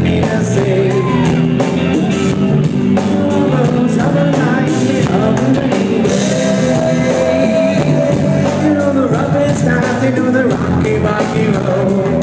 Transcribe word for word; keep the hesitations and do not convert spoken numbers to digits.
me to say. All those other nights we up anyway. You know the roughest night, you know the rocky, rocky road.